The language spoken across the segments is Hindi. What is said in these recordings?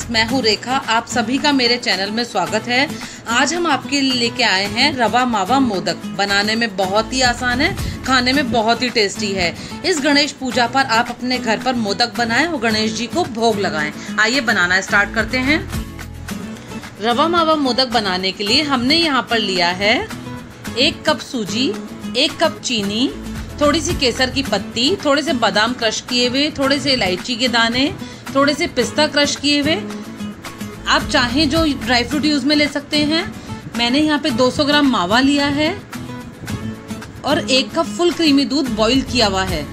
फ्रेंड्स, मैं हूँ रेखा। आप सभी का मेरे चैनल में स्वागत है। आज हम आपके लिए लेके आए हैं रवा मावा मोदक। बनाने में बहुत ही आसान है, खाने में बहुत ही टेस्टी है। इस गणेश पूजा पर आप अपने घर पर मोदक बनाएं और गणेश जी को भोग लगाएं। आइए बनाना स्टार्ट करते हैं। रवा मावा मोदक बनाने के लिए हमने यहाँ पर लिया है 1 कप सूजी, 1 कप चीनी, थोड़ी सी केसर की पत्ती, थोड़े से बादाम क्रश किए हुए, थोड़े से इलायची के दाने, थोड़े से पिस्ता क्रश किए हुए। आप चाहें जो ड्राई फ्रूट यूज़ में ले सकते हैं। मैंने यहाँ पे 200 ग्राम मावा लिया है और 1 कप फुल क्रीमी दूध बॉईल किया हुआ है।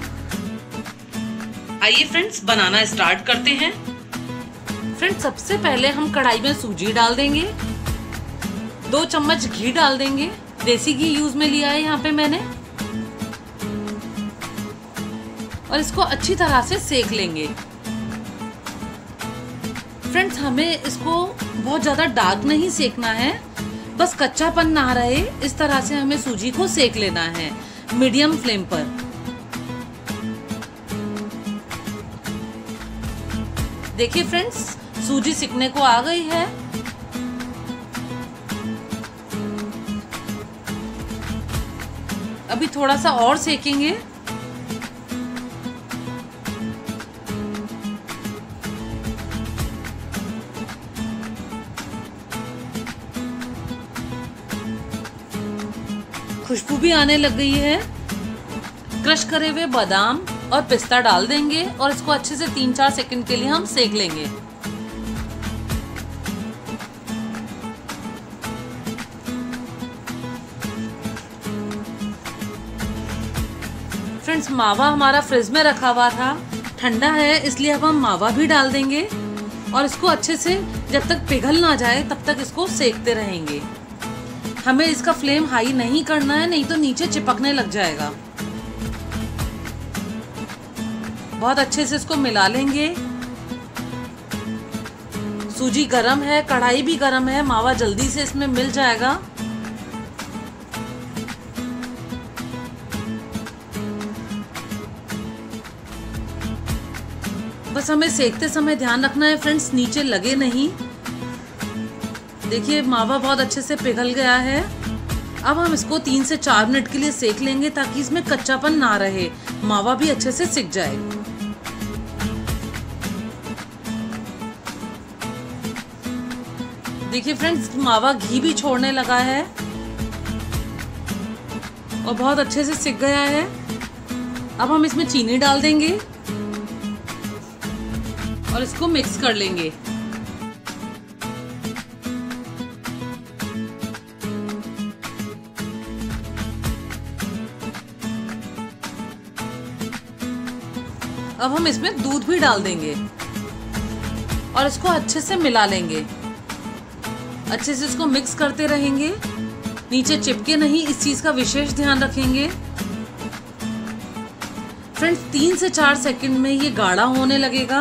आइए फ्रेंड्स, बनाना स्टार्ट करते हैं। फ्रेंड्स, सबसे पहले हम कढ़ाई में सूजी डाल देंगे, 2 चम्मच घी डाल देंगे। देसी घी यूज में लिया है यहाँ पे मैंने, और इसको अच्छी तरह से सेक लेंगे। फ्रेंड्स, हमें इसको बहुत ज़्यादा डार्क नहीं सेकना है, बस कच्चापन ना रहे इस तरह से हमें सूजी को सेक लेना है मीडियम फ्लेम पर। देखिए फ्रेंड्स, सूजी सिकने को आ गई है। अभी थोड़ा सा और सेकेंगे। खुशबू भी आने लग गई है। क्रश करे हुए बादाम और पिस्ता डाल देंगे और इसको अच्छे से 3-4 सेकंड के लिए हम सेक लेंगे। फ्रेंड्स, मावा हमारा फ्रिज में रखा हुआ था, ठंडा है, इसलिए अब हम मावा भी डाल देंगे और इसको अच्छे से जब तक पिघल ना जाए तब तक इसको सेकते रहेंगे। हमें इसका फ्लेम हाई नहीं करना है, नहीं तो नीचे चिपकने लग जाएगा। बहुत अच्छे से इसको मिला लेंगे। सूजी गरम है, कढ़ाई भी गरम है, मावा जल्दी से इसमें मिल जाएगा। बस हमें सेकते समय ध्यान रखना है फ्रेंड्स, नीचे लगे नहीं। देखिए, मावा बहुत अच्छे से पिघल गया है। अब हम इसको 3 से 4 मिनट के लिए सेक लेंगे ताकि इसमें कच्चापन ना रहे, मावा भी अच्छे से सिक जाए। देखिए फ्रेंड्स, मावा घी भी छोड़ने लगा है और बहुत अच्छे से सिक गया है। अब हम इसमें चीनी डाल देंगे और इसको मिक्स कर लेंगे। अब हम इसमें दूध भी डाल देंगे और इसको अच्छे से मिला लेंगे। अच्छे से इसको मिक्स करते रहेंगे, नीचे चिपके नहीं, इस चीज का विशेष ध्यान रखेंगे। फ्रेंड्स, 3 से 4 सेकंड में ये गाढ़ा होने लगेगा।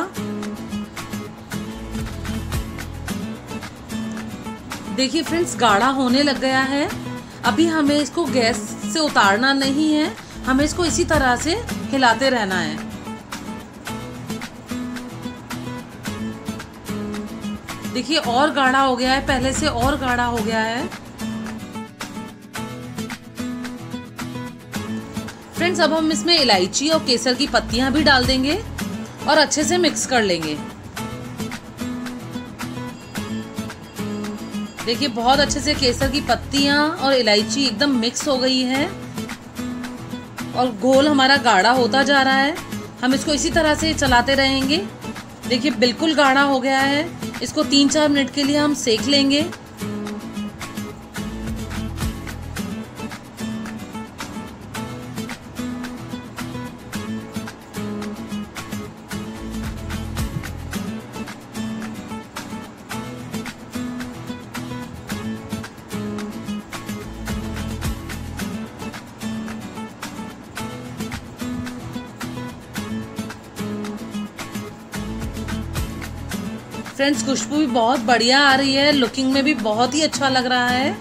देखिए फ्रेंड्स, गाढ़ा होने लग गया है। अभी हमें इसको गैस से उतारना नहीं है, हमें इसको इसी तरह से हिलाते रहना है। देखिए, और गाढ़ा हो गया है, पहले से और गाढ़ा हो गया है। फ्रेंड्स, अब हम इसमें इलायची और केसर की पत्तियां भी डाल देंगे और अच्छे से मिक्स कर लेंगे। देखिए, बहुत अच्छे से केसर की पत्तियां और इलायची एकदम मिक्स हो गई है और घोल हमारा गाढ़ा होता जा रहा है। हम इसको इसी तरह से चलाते रहेंगे। देखिए, बिल्कुल गाढ़ा हो गया है। इसको 3-4 मिनट के लिए हम सेक लेंगे। फ्रेंड्स, खुशबू भी बहुत बढ़िया आ रही है, लुकिंग में भी बहुत ही अच्छा लग रहा है।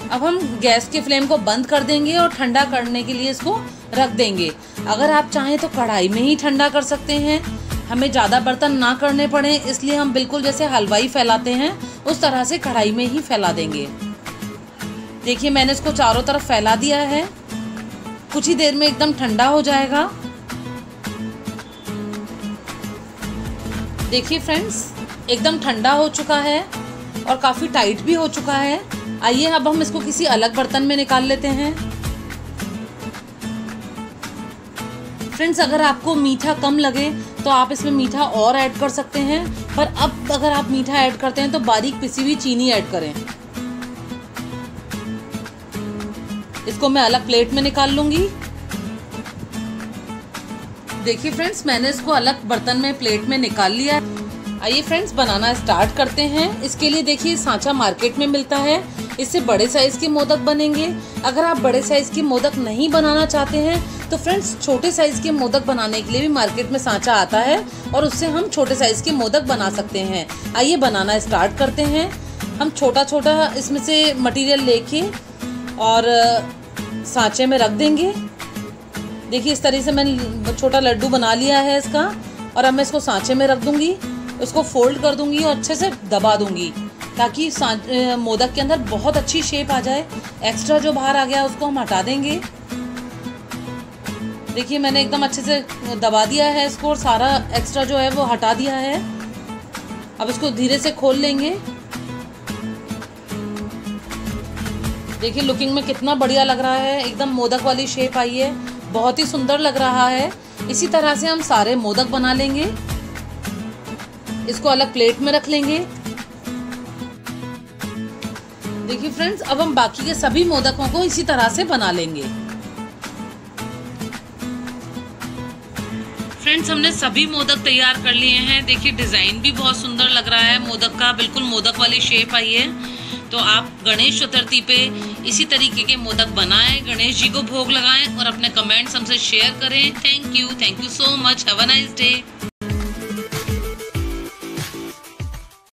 अब हम गैस के फ्लेम को बंद कर देंगे और ठंडा करने के लिए इसको रख देंगे। अगर आप चाहें तो कढ़ाई में ही ठंडा कर सकते हैं, हमें ज़्यादा बर्तन ना करने पड़े, इसलिए हम बिल्कुल जैसे हलवाई फैलाते हैं उस तरह से कढ़ाई में ही फैला देंगे। देखिए मैंने इसको चारों तरफ फैला दिया है, कुछ ही देर में एकदम ठंडा हो जाएगा। देखिए फ्रेंड्स, एकदम ठंडा हो चुका है और काफ़ी टाइट भी हो चुका है। आइए अब हम इसको किसी अलग बर्तन में निकाल लेते हैं। फ्रेंड्स, अगर आपको मीठा कम लगे तो आप इसमें मीठा और ऐड कर सकते हैं, पर अब अगर आप मीठा ऐड करते हैं तो बारीक पिसी हुई चीनी ऐड करें। इसको मैं अलग प्लेट में निकाल लूंगी। देखिए फ्रेंड्स, मैंने इसको अलग बर्तन में प्लेट में निकाल लिया है। आइए फ्रेंड्स, बनाना स्टार्ट करते हैं। इसके लिए देखिए सांचा मार्केट में मिलता है, इससे बड़े साइज़ के मोदक बनेंगे। अगर आप बड़े साइज़ के मोदक नहीं बनाना चाहते हैं तो फ्रेंड्स छोटे साइज़ के मोदक बनाने के लिए भी मार्केट में सांचा आता है और उससे हम छोटे साइज़ के मोदक बना सकते हैं। आइए बनाना स्टार्ट करते हैं। हम छोटा छोटा इसमें से मटेरियल लेके और सांचे में रख देंगे। देखिए इस तरह से मैंने छोटा लड्डू बना लिया है इसका, और अब मैं इसको सांचे में रख दूंगी, उसको फोल्ड कर दूंगी और अच्छे से दबा दूंगी ताकि मोदक के अंदर बहुत अच्छी शेप आ जाए। एक्स्ट्रा जो बाहर आ गया उसको हम हटा देंगे। देखिए मैंने एकदम अच्छे से दबा दिया है इसको और सारा एक्स्ट्रा जो है वो हटा दिया है। अब इसको धीरे से खोल लेंगे। देखिए लुकिंग में कितना बढ़िया लग रहा है, एकदम मोदक वाली शेप आई है, बहुत ही सुंदर लग रहा है। इसी तरह से हम सारे मोदक बना लेंगे। इसको अलग प्लेट में रख लेंगे। देखिए फ्रेंड्स, अब हम बाकी के सभी मोदकों को इसी तरह से बना लेंगे। फ्रेंड्स, हमने सभी मोदक तैयार कर लिए हैं। देखिए डिज़ाइन भी बहुत सुंदर लग रहा है मोदक का, बिल्कुल मोदक वाली शेप आई है। तो आप गणेश चतुर्थी पे इसी तरीके के मोदक बनाएं, गणेश जी को भोग लगाएं और अपने कमेंट्स हमसे शेयर करें। Thank you so much. Have a nice day.